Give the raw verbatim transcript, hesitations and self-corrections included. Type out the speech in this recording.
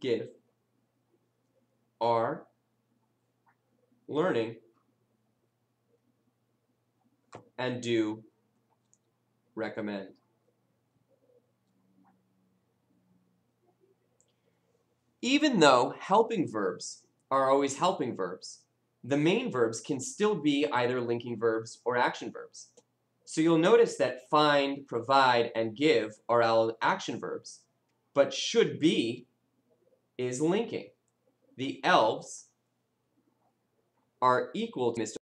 give, are, learning, and do, recommend. Even though helping verbs are always helping verbs, the main verbs can still be either linking verbs or action verbs. So you'll notice that find, provide, and give are all action verbs, but should be is linking. The elves are equal to Mister